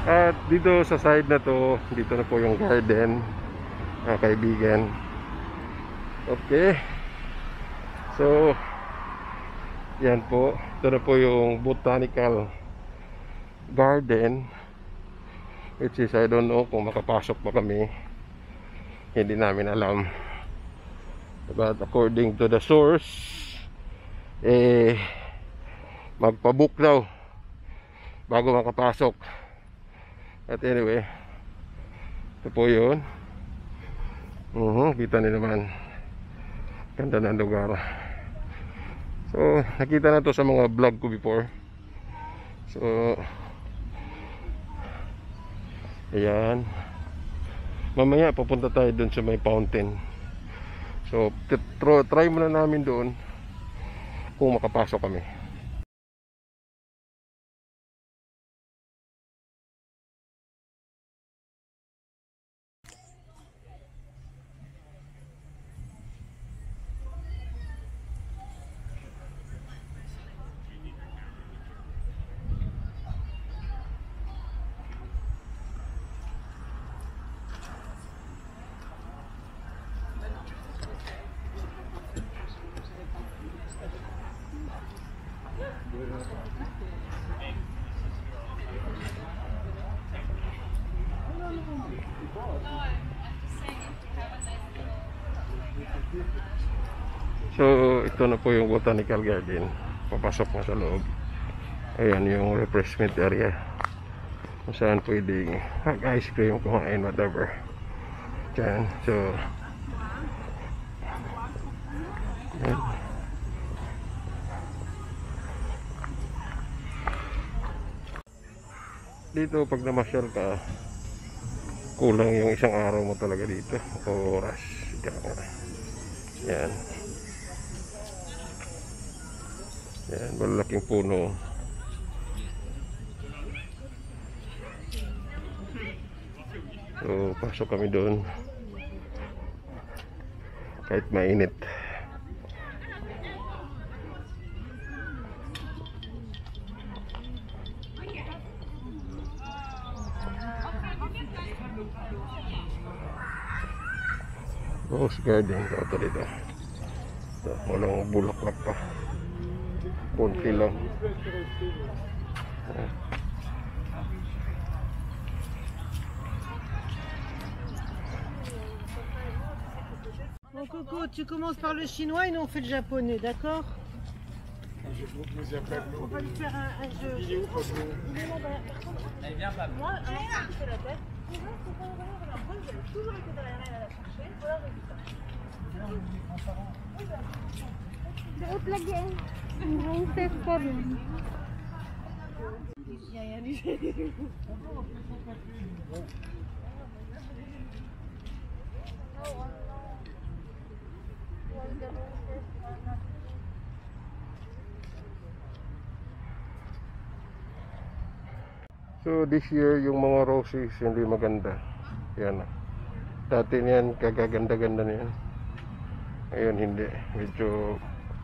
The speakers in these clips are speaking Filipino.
At dito sa side na to, dito na po yung garden, mga kaibigan. Okay. So, yan po. Ito na po yung botanical garden, which is I don't know kung makapasok pa kami. Hindi namin alam. But according to the source, magpabook daw bago makapasok. At anyway, ito po yun. Kita niyo naman, ganda ng lugar. So nakita na to sa mga vlog ko before. So ayan, mamaya papunta tayo dun sa may fountain. So try muna namin doon kung makapasok kami. So ito na po yung botanical garden. Papasok na sa loob. Ayan yung refreshment area kung saan pwedeng mag-ice cream, kumain, whatever. Diyan. So ayan. Dito pag namasyal ka, kulang yung isang araw mo talaga dito o oras. Yan. Yan, malaking puno. So pasok kami doon kahit mainit. Rose garden ito dito. So, walang bulaklak pa, konti lang. Bon Coco, tu commences par le chinois et nous on fait le japonais, d'accord? On va lui faire un jeu. Il est où Pablo? Elle vient pas. Moi, je fais la tête. Après, j'avais toujours été derrière elle à la chercher. Voilà, résultat. Drop lagi. Yung safe ko rin. Yan. So this year yung mga roses hindi maganda. Yan. Dati niyan kagaganda-ganda niyan. Ngayon hindi. Medyo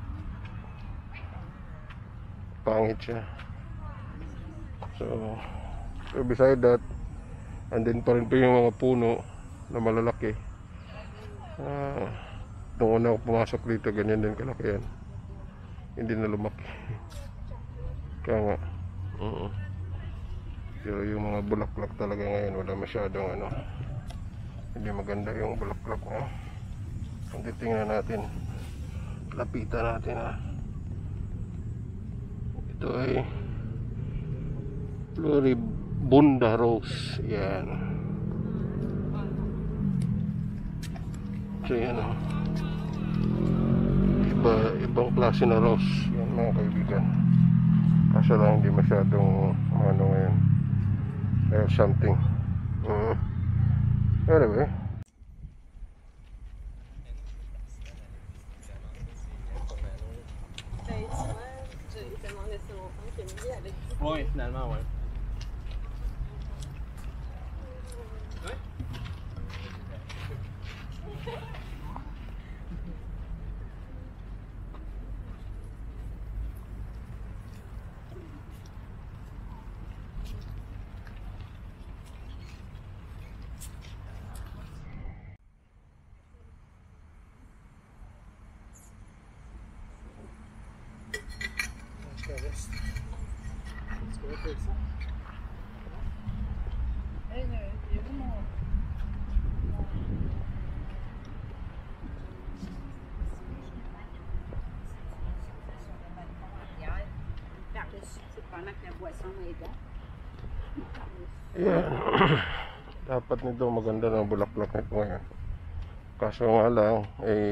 pangit siya. So beside that, and then pa rin po yung mga puno na malalaki. Nung una ako pumasok dito, ganyan din kalaki yan. Hindi na lumaki. Kaya nga. Pero yung mga bulaklak talaga ngayon wala masyadong hindi maganda yung bulaklak na. Kung titingnan natin, lapitan natin ito ay Floribunda rose. Yan. So yan ibang klase na rose yan mga kaibigan. Kaso lang hindi masyadong ngayon. There's something. Anyway. Oui, finalement, ouais. Yan. Dapat nito maganda ng bulaklak nito ngayon. Kaso nga lang,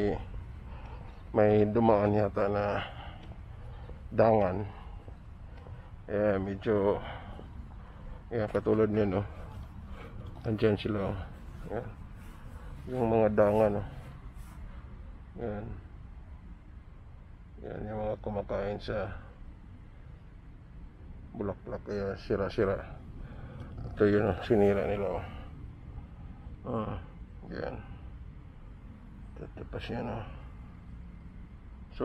may dumaan yata na dangan. Medyo, katulad niya, no. Andyan sila, yan. Yung mga dangan, no. Yan. Yan yung mga kumakain sa bulaklak, kaya sira-sira. Ito yun, sinira nila, yan. Tatapas yan, So,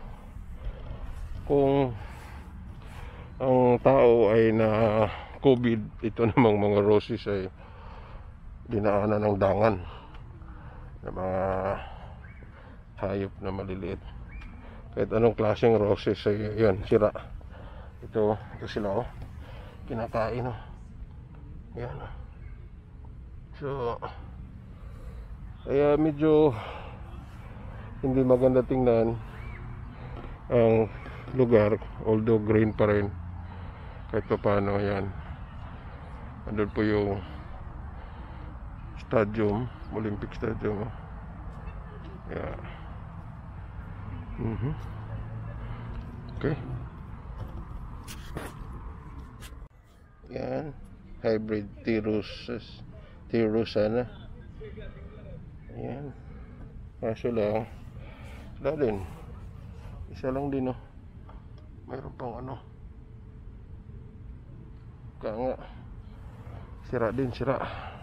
kung ang tao ay na COVID, ito namang mga roses ay dinaanan ng dangan ng mga hayop na maliliit. Kahit anong klaseng roses ay yan, sira. Ito sila, kinakain, yan. So, kaya medyo hindi maganda tingnan ang lugar, although green pa rin kahit pa paano. Yan, andun po yung stadium, Olympic Stadium. Yeah. Okay. Yan, hybrid T-Rosa na. Ayan. Kaso lang, wala din. Isa lang din, mayroon pang kaya nga, sira din, sira.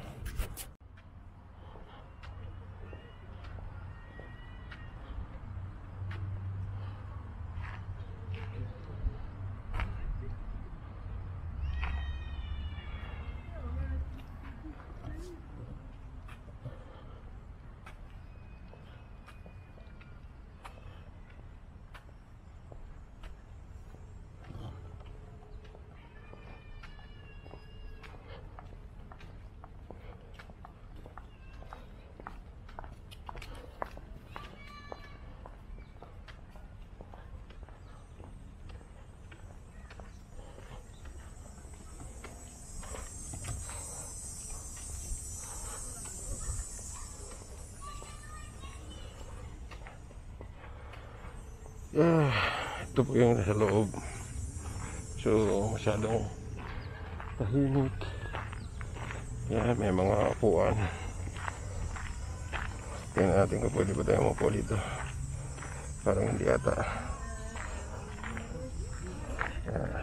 Ito po yung nasa loob. So, masyadong tahimik. Yan, may mga upuan. Tingnan natin kung pwede ba tayo mapupo dito. Parang hindi ata. Yan.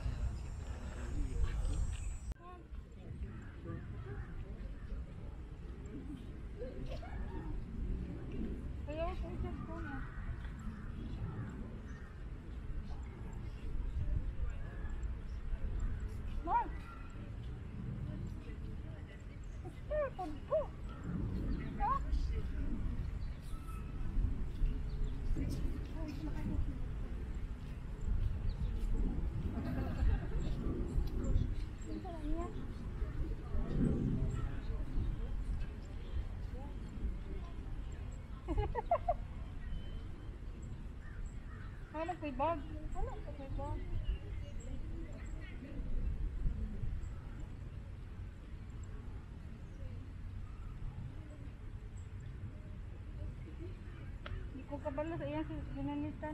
Ano kay bag? Ano kay bag? Hindi ko kabalo sa iyang ginanitan.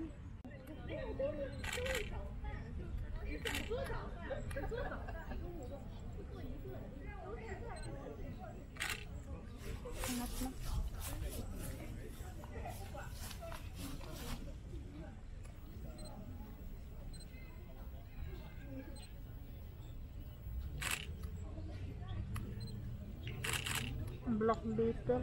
Block beetle.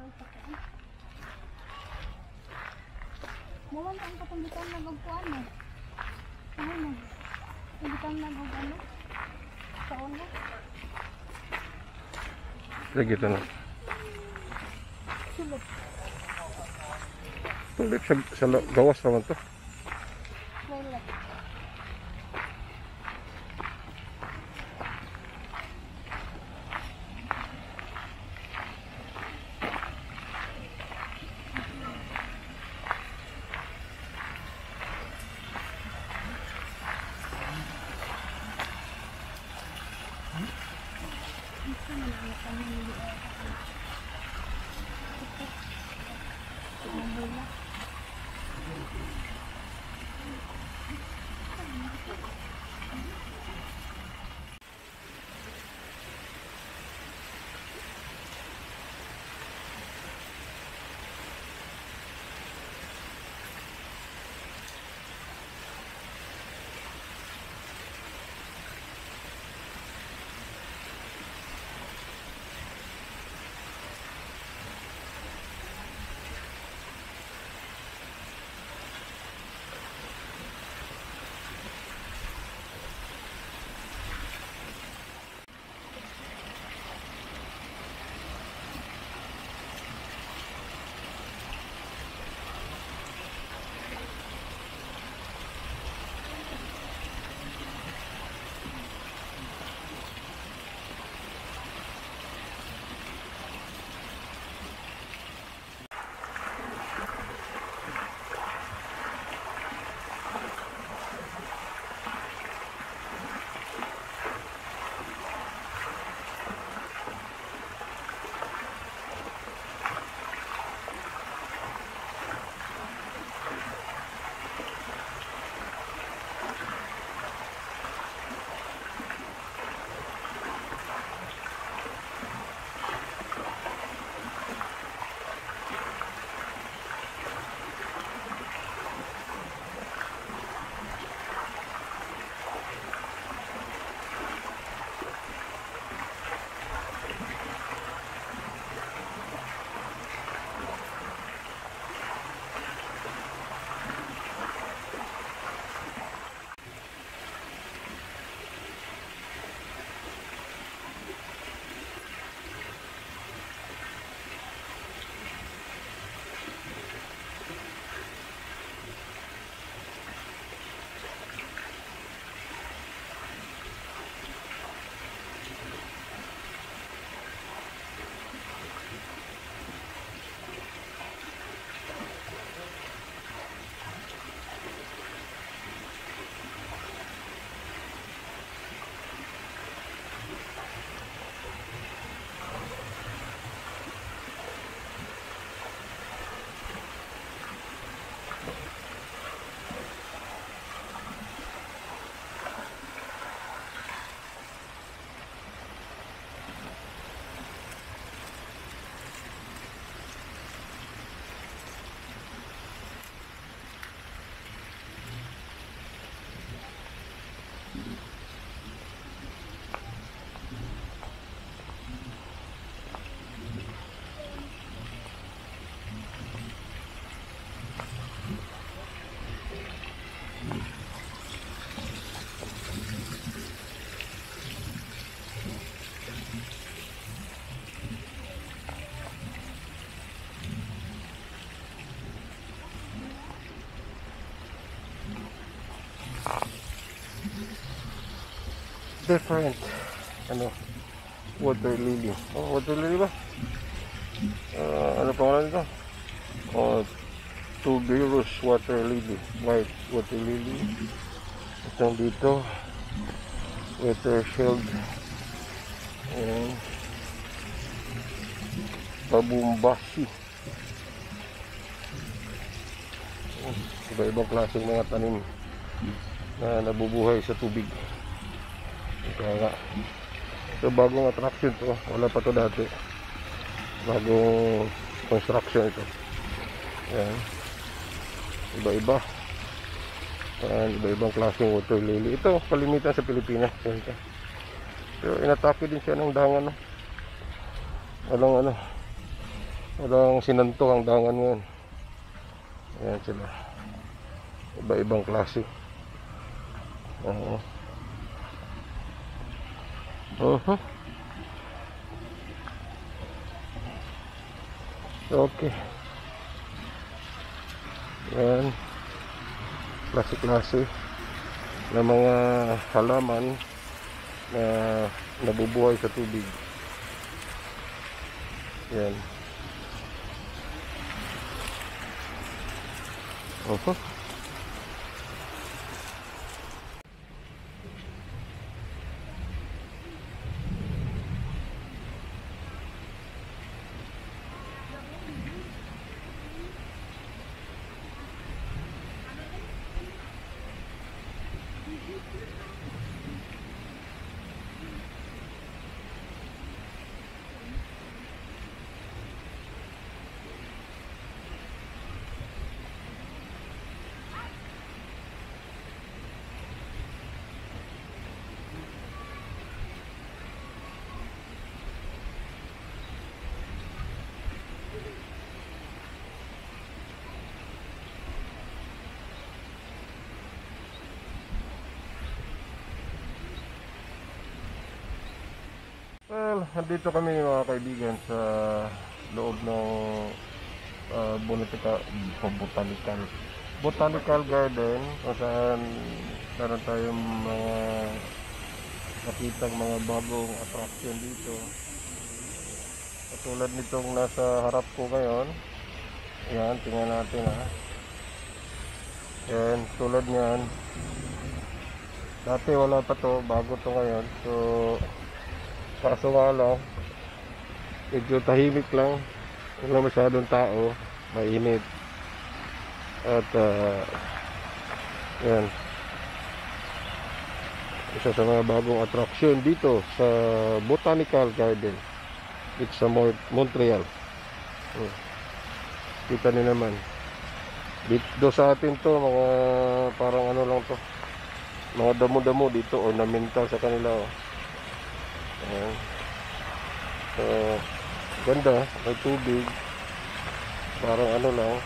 Naman ang katambitan na gagpuan mo. Ano? Katambitan na gagano? Sa ulo? Sige, ito na. Sulit. Tulip sa gawas naman to. Violet. Different ano, water lily. Oh, water lily ba? Ano pangalan nito? Oh, tuberous water lily, white water lily. Itong dito, water shield, and babumbashi. Iba-ibang klaseng mga tanim na nabubuhay sa tubig. Kaya nga, so bagong attraction to, wala pa to dati, bagong construction ito. Ayan, iba-iba, iba-ibang klaseng water lily. Ito kalimitan sa Pilipinas. Pero inatake din siya ng dangan, no? Walang ano, Walang sinanto ang dangan ngayon. Ayan sila. Iba-ibang klase. Oo. Okay. Ayan. Klase-klase na mga halaman na nabubuhay sa tubig. Ayan. Well, nandito kami mga kaibigan sa loob ng botanical garden, kung saan meron tayong mga nakitang mga bagong attraction dito. Katulad nitong nasa harap ko ngayon. Yan, tingnan natin ha. Yan, tulad niyan. Dati wala pa to, bago to ngayon. So kaso nga lang, medyo tahimik lang, wala masyadong tao, mainit. At yan, isa sa mga bagong attraction dito sa Botanical Garden. It's sa Montreal. Kita niyo naman dito sa atin to, mga parang ano lang to, mga damo-damo. Dito ornamental sa kanila. Ayan. So, ganda, may tubig, parang ano lang.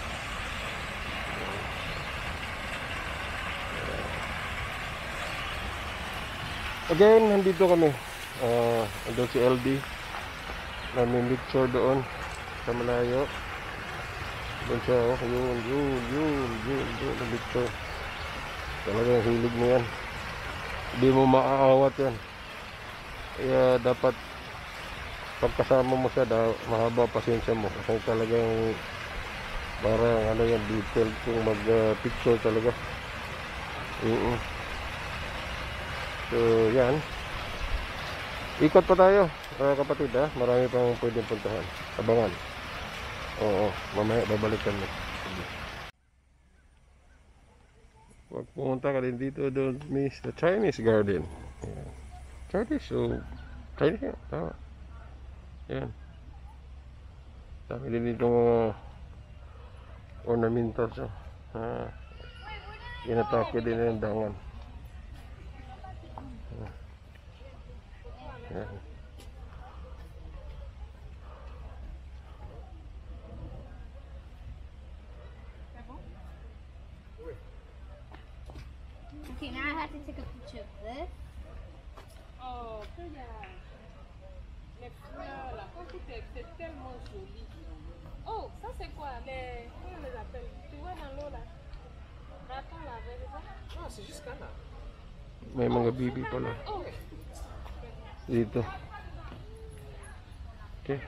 Again, nandito kami. Andun si LD, nami-lecture doon sa malayo. Doon siya, yun, nami-lecture. Talagang hilig mo yan, hindi mo maaawat yan. Kaya dapat pagkasama mo siya, mahaba pasensya mo, kasi talagang parang ano yan, detailed kung mag picture talaga. So yan, ikot pa tayo kapatid ha, marami pang pwedeng puntahan, abangan. Oo, mamaya babalikan mo. Pag pumunta ka din dito, don't miss the Chinese garden. Yan. Chinese, so Chinese yan, tama. Yan, dami din dito mga ornamentals. Inatake din yung dangan. Yan. Okay, now I have to take a picture of this. Oh, regarde. Les fleurs, là, quand c'est tellement joli. Oh, ça c'est quoi? Comment on les appelle? Tu vois dans l'eau là? Raton lavé, c'est ça? Non, c'est juste là. May mga bibi pala Oh, dito. Okay.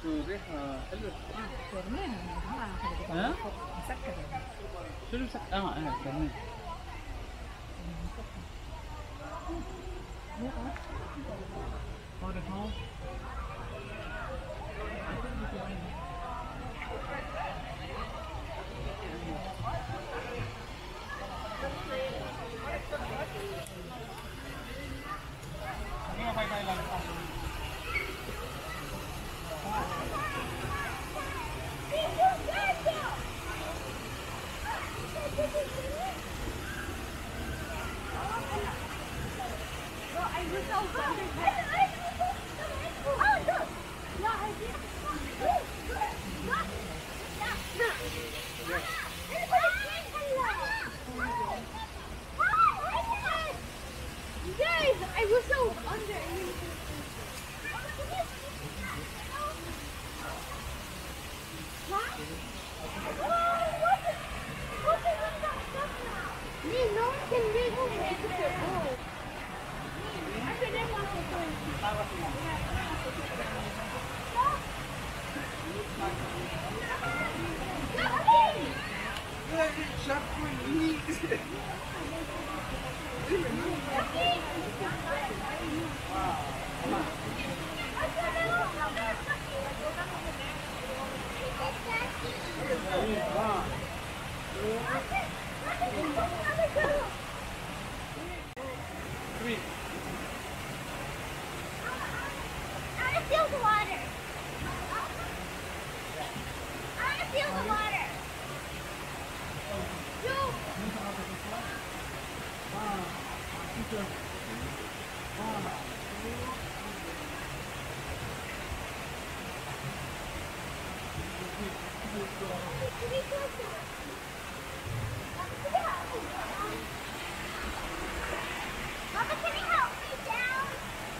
ريحة حلوة. كرمين ها؟ مسكر شنو كرمين. هذا هون. I was so under. No one can read the book. I didn't want to go. I want to feel the water. I want to feel the water. Mama, can you help me down?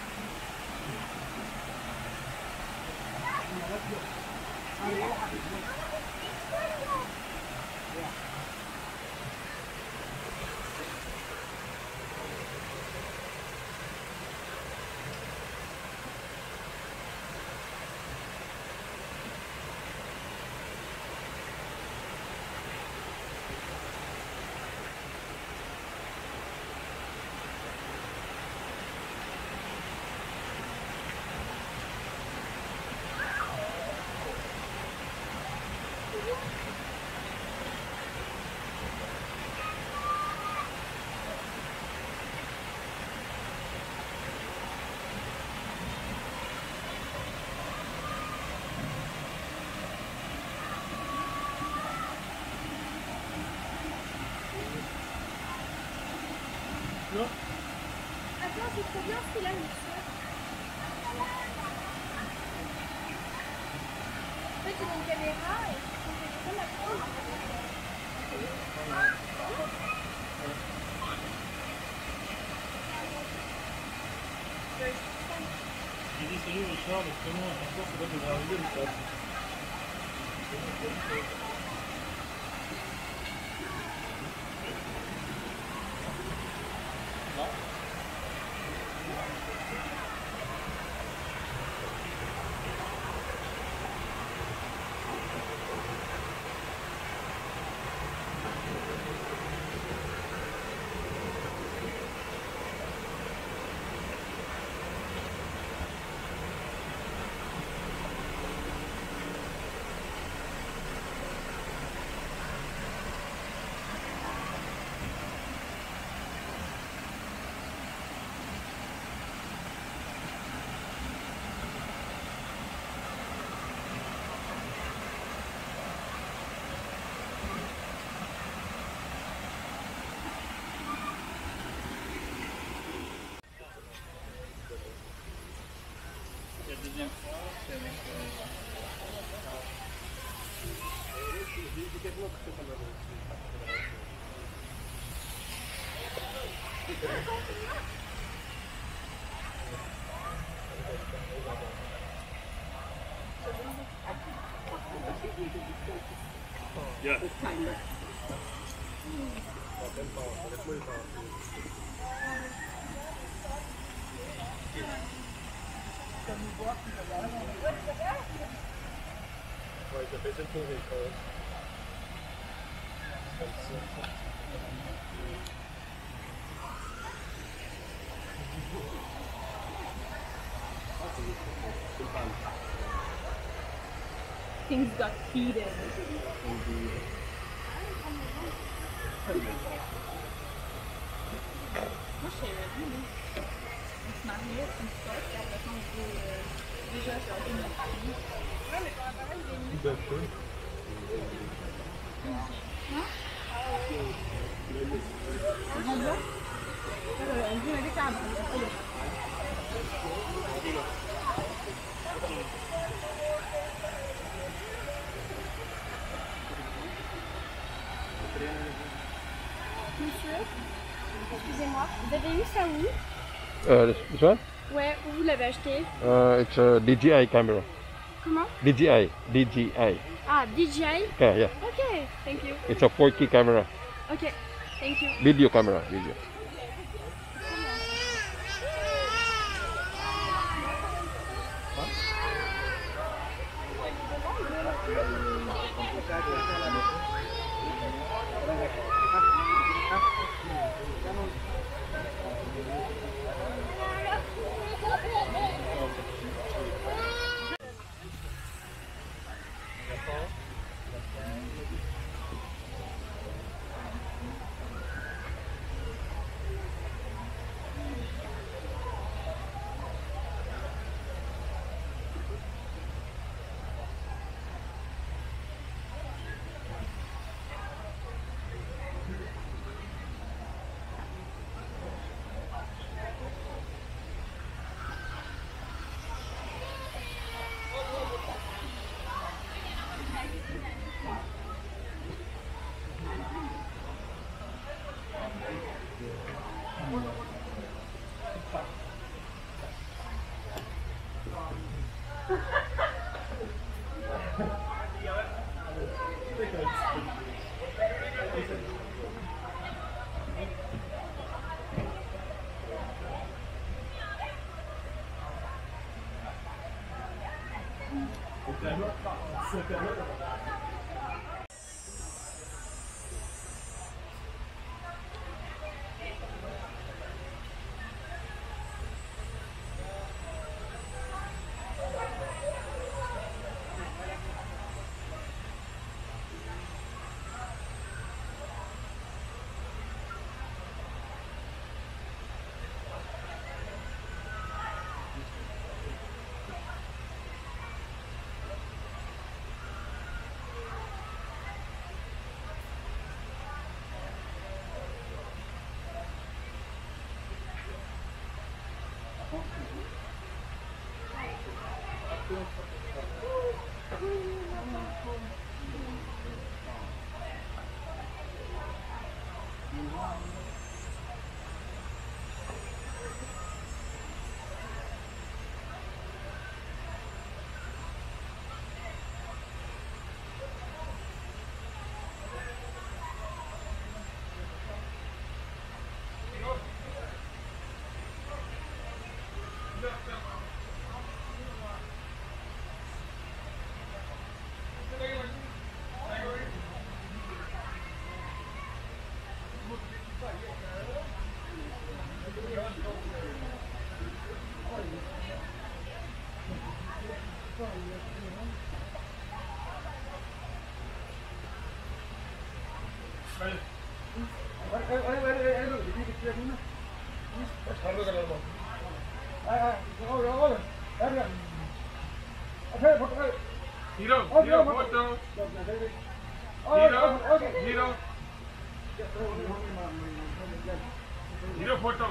Attends, c'est trop bien ce qu'il a mis. En fait, c'est une caméra et c'est la prendre. Il dit salut Richard, parce que moi, je pense que ça devrait arriver ou pas. La deuxième fois, c'est avec... Yeah. Ouais, t'as fait le tour des choses. Comme ça. Things got heated. Moi, je savais plus, là. On se mariait, puis tout ça, puis après ça, on était déjà sur une famille. Ouais, mais ton appareil, il est mieux. Tout à fait. On va là. On dit un décalage. Monsieur, excusez-moi, vous avez eu ça où? This one? Ouais, où vous l'avez acheté? It's a DJI camera. Comment? DJI. DJI. Ah, DJI? Yeah. Ok, thank you. It's a 4K camera. Ok, thank you. Video camera. Video. Hero, photo. Hero photo.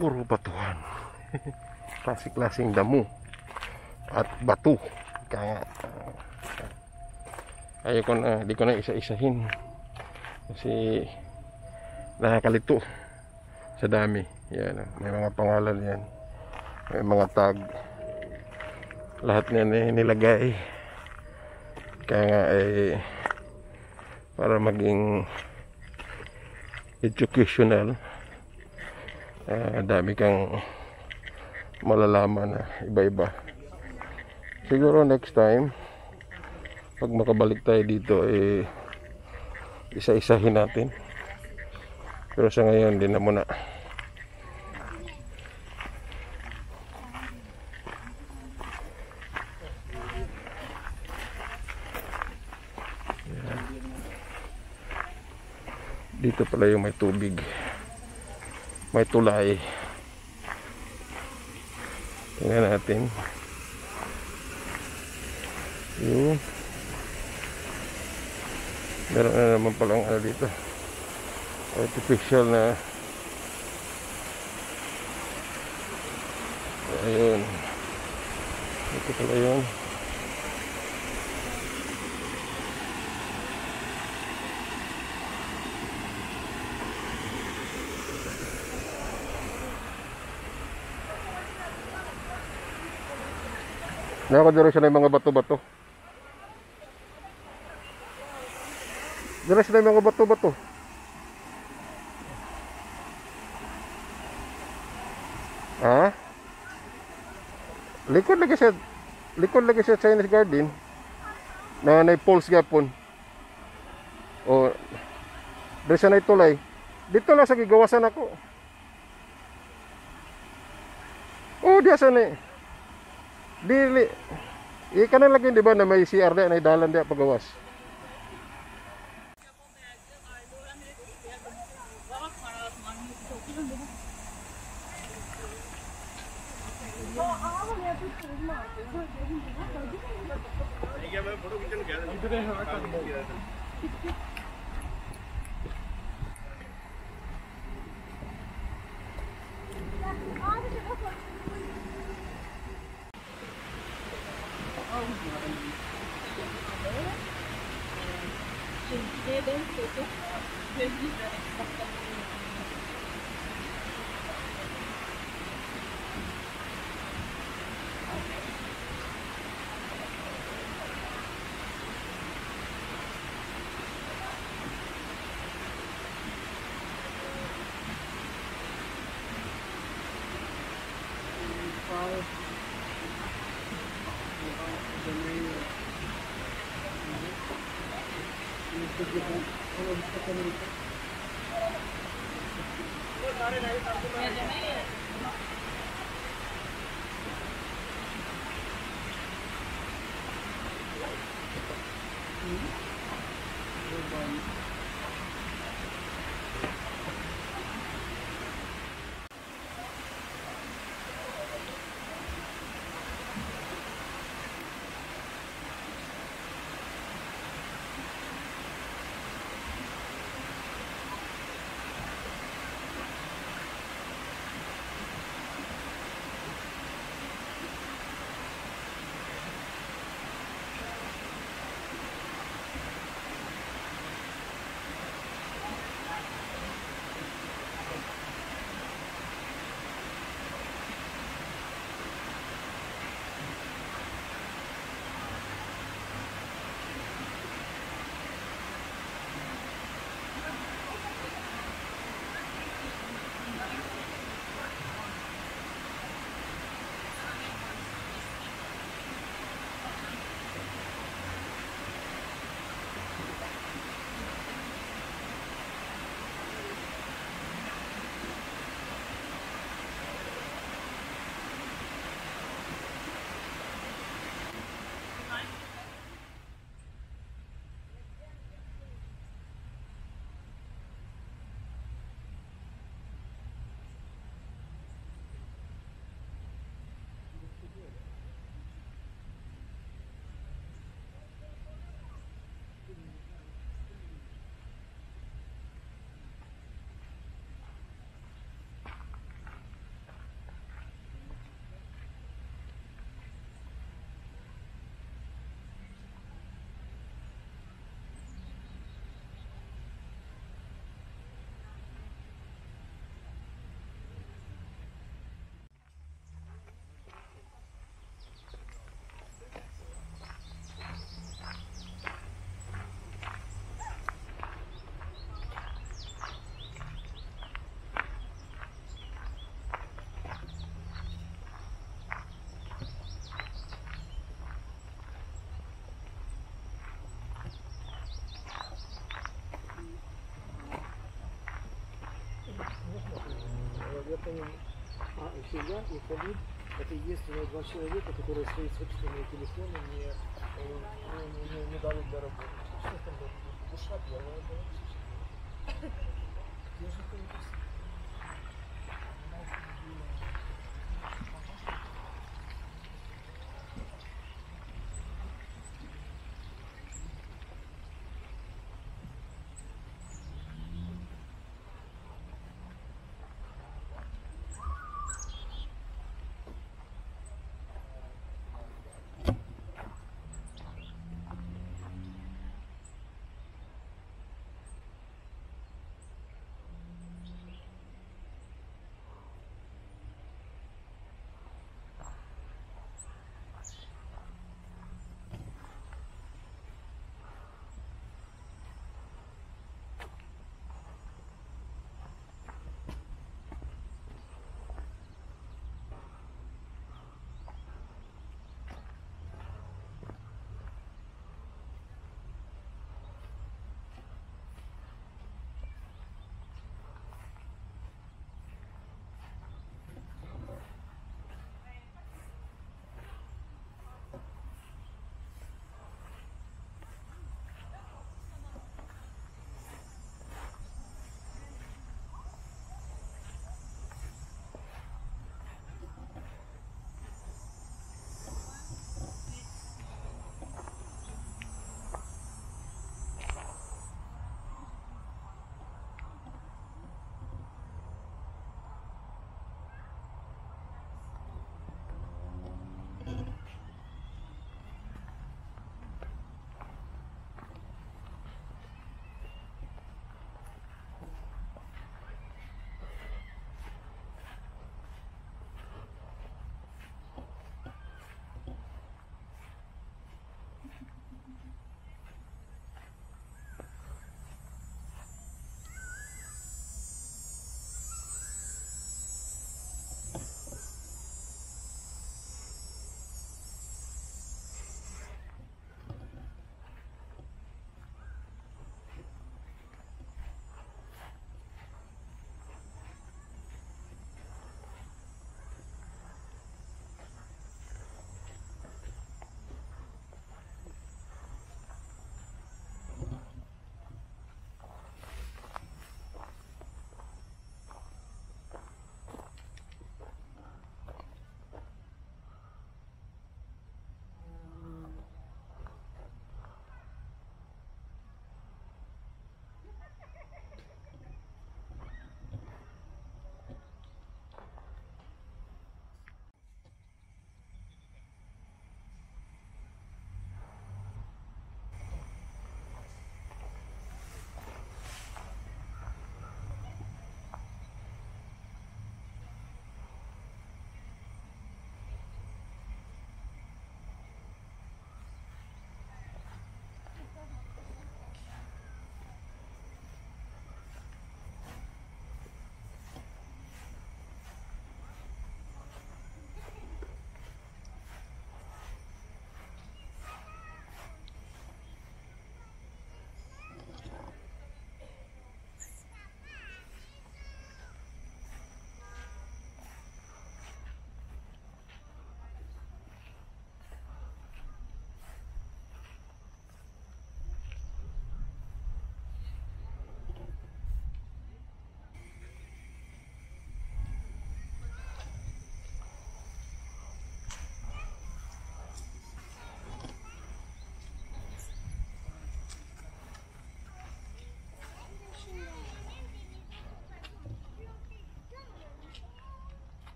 puro batuhan. Klase-klaseng damo at bato. Kaya ayoko na, di ko na isa-isahin kasi nakakalito sa dami. Yan, may mga pangalan yan, may mga tag, lahat niyan nilagay. Kaya nga para maging educational, dami kang malalaman na iba-iba. Siguro next time pag makabalik tayo dito isa-isahin natin, pero sa ngayon din na muna. Dito pala yung may tubig, may tulay. Tingnan natin. Yun. Meron na naman palang dito, artificial na. Ayun. Ito pala yun. Nakakadiretso na yung mga bato-bato. Diretso na yung mga bato-bato. Ha? Likod lagi sa Chinese Garden. Na poles gapon. O diretso na itulay. Dito lang sa gigawasan ako. Oh, diya sa ni. Dili. Ikan na lagi, di ba, na may CR na dalan diya pagawas. я и Халид, это единственные два человека, которые свои собственные телефоны не дали для работы. Что там было? Душа белая была. Я же это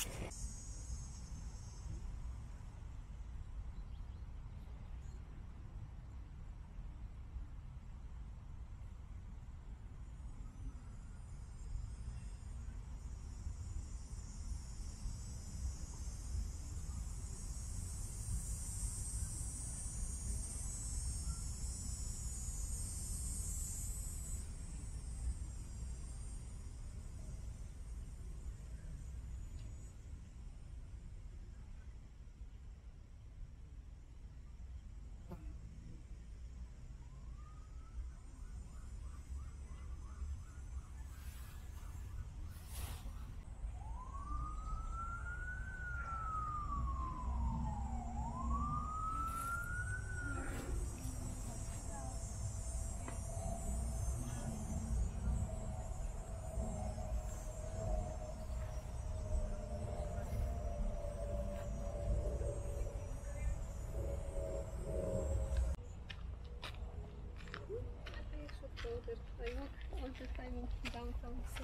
I walk all the time downtown, so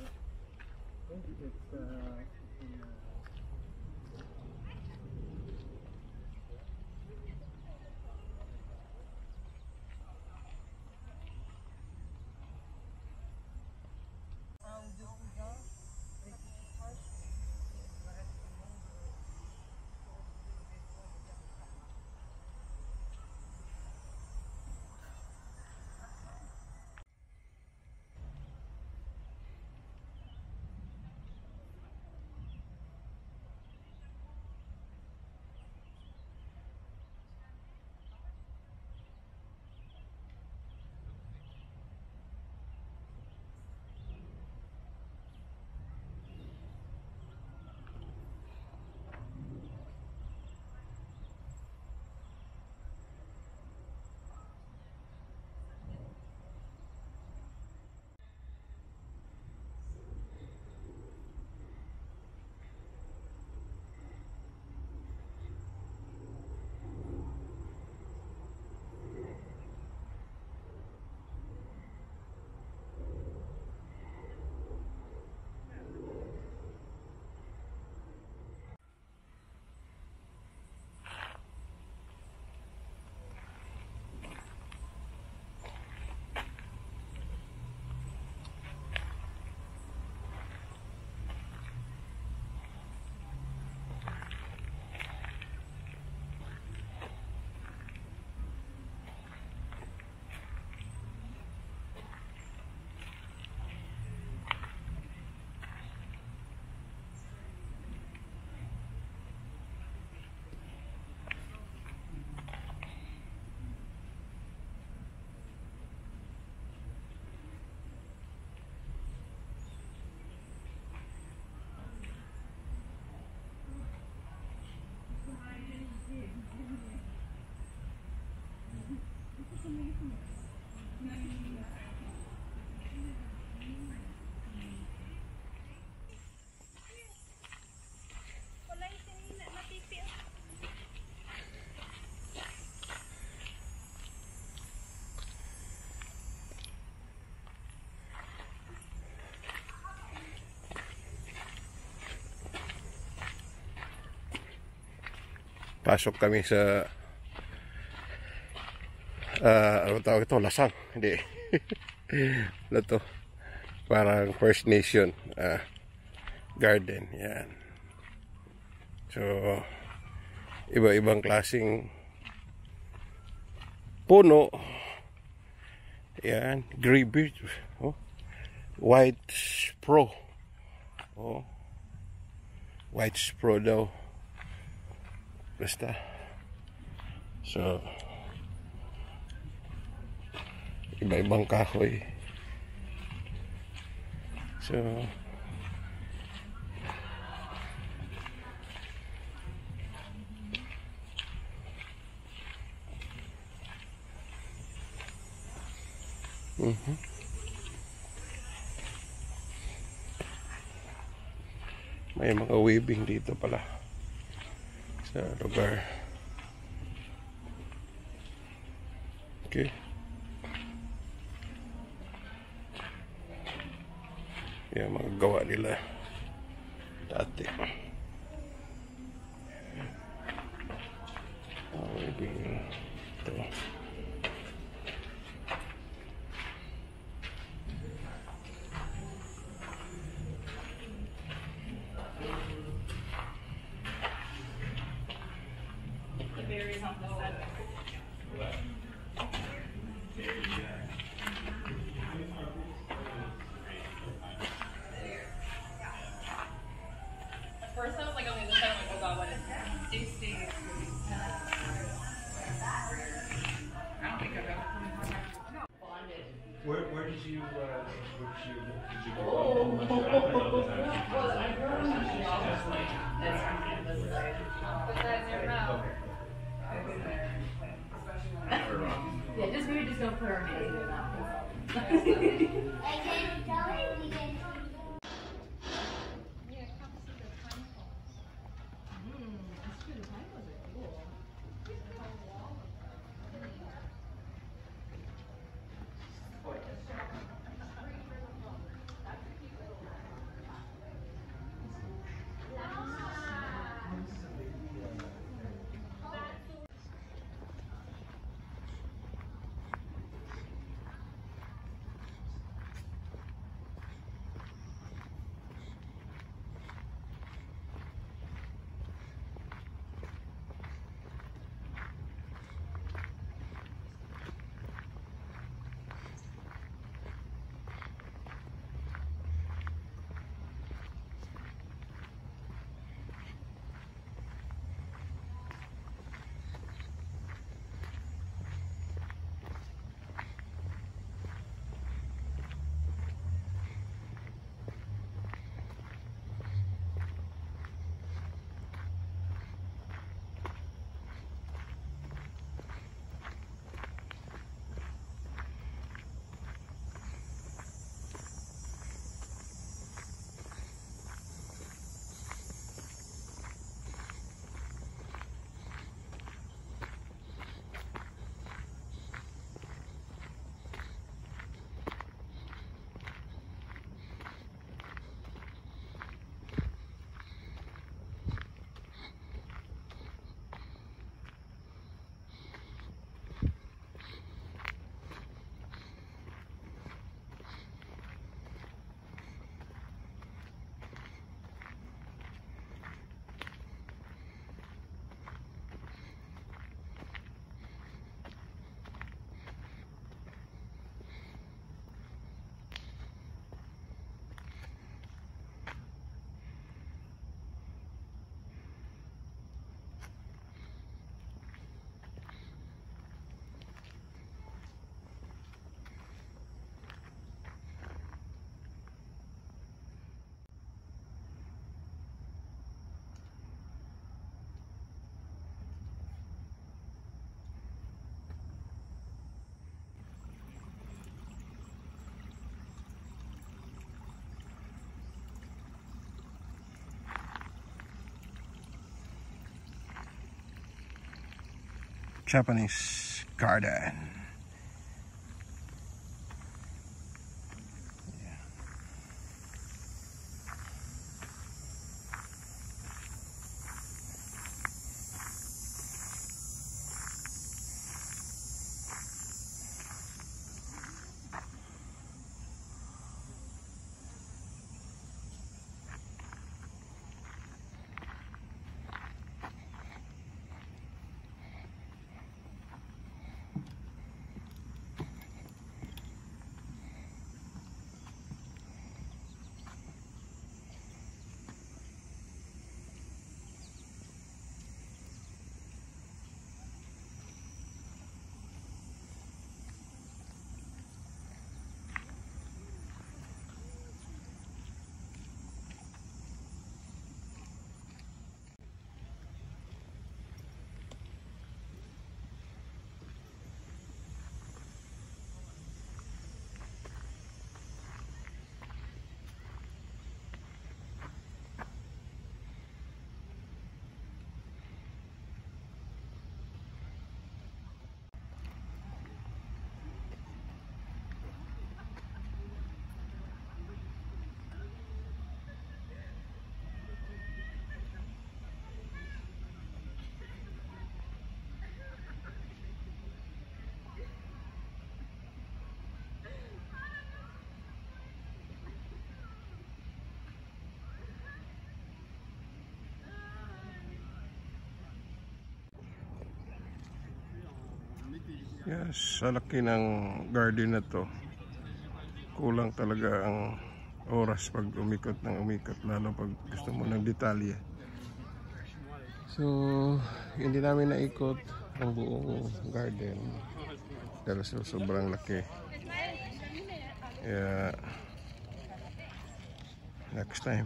Pasok kami sa ano tawag ito? Lasang. Hindi. Ano to? Parang First Nation garden. Yan. So, iba-ibang klaseng puno. Yan. Greenbeard. Oh. White Spro. Oh. White Spro daw. Basta. So, iba-ibang kahoy. So, may mga weaving dito pala sa lugar. Okay. Yan mga gawa nila dati. naging ito. First I was like, okay, this time I'm like, oh god, what is that? Tasting is really sad. I don't think I've ever come in contact with bonded. Where did you go? Well, I grew up in New York. That's like, put that in your mouth. I've been there. Especially when I grew up. Yeah, just maybe just don't put our names in your mouth. Japanese garden. Yes, sa laki ng garden na to, kulang talaga ang oras pag umikot ng umikot, lalo pag gusto mo ng detalye. So, hindi namin naikot ang buong garden dahil sobrang laki. Kaya, next time.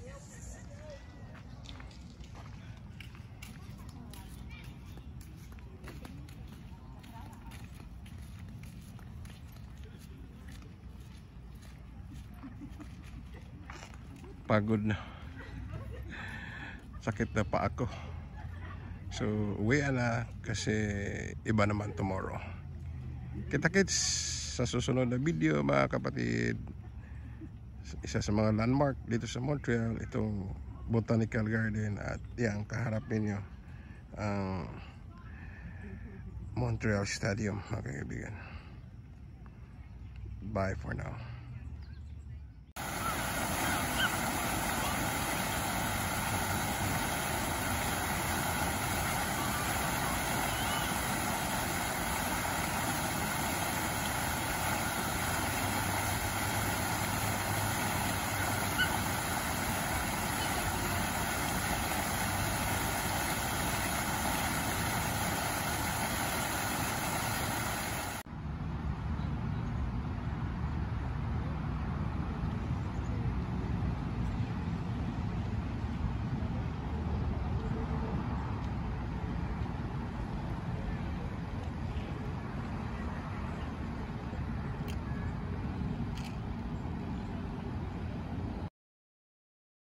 Pagod na. Sakit na pa ako. So, uwi na kasi iba naman tomorrow. Kita-kits sa susunod na video mga kapatid. Isa sa mga landmark dito sa Montreal, itong Botanical Garden, at yung kaharap ninyo ang Montreal Stadium mga kaibigan. Bye for now.